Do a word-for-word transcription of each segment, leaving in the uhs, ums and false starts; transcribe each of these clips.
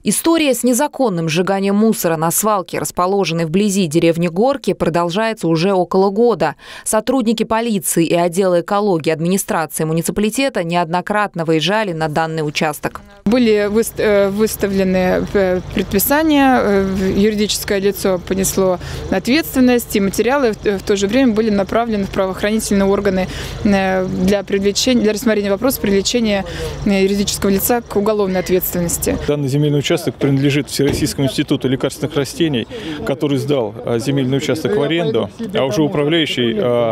История с незаконным сжиганием мусора на свалке, расположенной вблизи деревни Горки, продолжается уже около года. Сотрудники полиции и отдела экологии администрации муниципалитета неоднократно выезжали на данный участок. Были выставлены предписания, юридическое лицо понесло ответственность, и материалы в то же время были направлены в правоохранительные органы для привлечения, для рассмотрения вопроса привлечения юридического лица к уголовной ответственности. Данный земельный участок принадлежит Всероссийскому институту лекарственных растений, который сдал земельный участок в аренду, а уже управляющий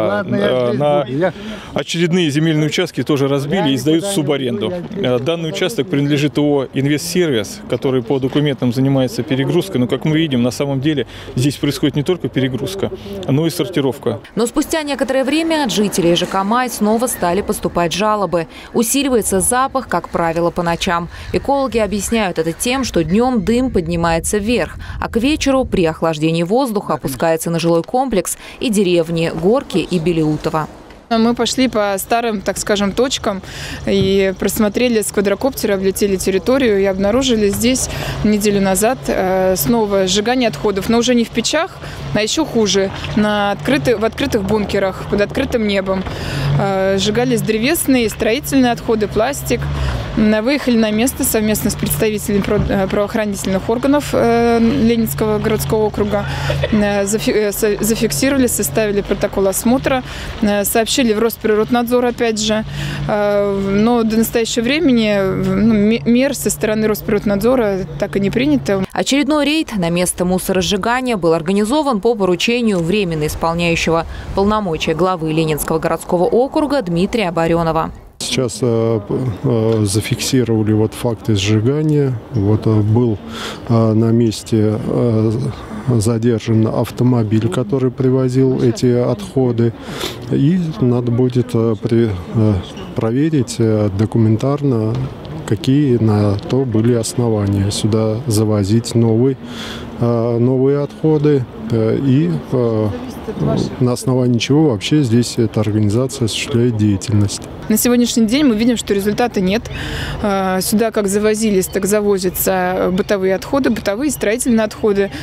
на очередные земельные участки тоже разбили и сдают в субаренду. Данный участок принадлежит ООО «Инвестсервис», который по документам занимается перегрузкой, но, как мы видим, на самом деле здесь происходит не только перегрузка, но и сортировка. Но спустя некоторое время от жителей ЖК «Май» снова стали поступать жалобы. Усиливается запах, как правило, по ночам. Экологи объясняют это тем, что днем дым поднимается вверх, а к вечеру при охлаждении воздуха опускается на жилой комплекс и деревни Горки и Белеутово. Мы пошли по старым, так скажем, точкам и просмотрели с квадрокоптера, облетели территорию и обнаружили здесь неделю назад снова сжигание отходов, но уже не в печах, а еще хуже, на открытых, в открытых бункерах, под открытым небом. Сжигались древесные, строительные отходы, пластик. Выехали на место совместно с представителями правоохранительных органов Ленинского городского округа, зафиксировали, составили протокол осмотра, сообщили в Росприроднадзор опять же, но до настоящего времени ну, мер со стороны Росприроднадзора так и не принято. Очередной рейд на место мусоросжигания был организован по поручению временно исполняющего полномочия главы Ленинского городского округа Дмитрия Баренова. Сейчас э, э, зафиксировали вот факты сжигания. Вот э, был э, на месте э, задержан автомобиль, который привозил эти отходы. И надо будет э, при, э, проверить э, документарно, какие на то были основания сюда завозить новый, э, новые отходы э, и э, на основании чего вообще здесь эта организация осуществляет деятельность. На сегодняшний день мы видим, что результата нет. Сюда как завозились, так завозятся бытовые отходы, бытовые строительные отходы,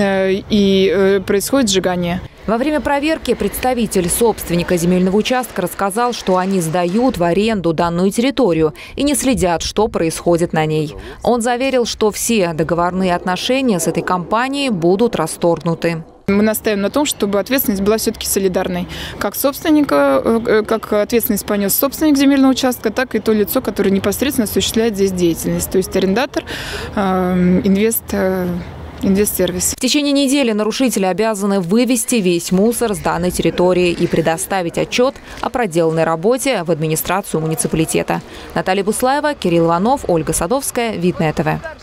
и происходит сжигание. Во время проверки представитель собственника земельного участка рассказал, что они сдают в аренду данную территорию и не следят, что происходит на ней. Он заверил, что все договорные отношения с этой компанией будут расторгнуты. Мы настаиваем на том, чтобы ответственность была все-таки солидарной. Как собственника, как ответственность понес собственник земельного участка, так и то лицо, которое непосредственно осуществляет здесь деятельность. То есть арендатор, инвест, инвестсервис. В течение недели нарушители обязаны вывести весь мусор с данной территории и предоставить отчет о проделанной работе в администрацию муниципалитета. Наталья Буслаева, Кирилл Иванов, Ольга Садовская, Видное ТВ.